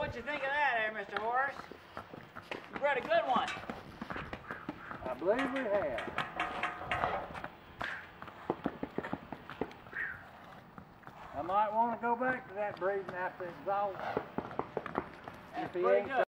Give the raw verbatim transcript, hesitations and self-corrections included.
what you think of that there, Mister Horace? You bred a good one. I believe we have. I might want to go back to that breeding after it's all. That's If he pretty ain't good.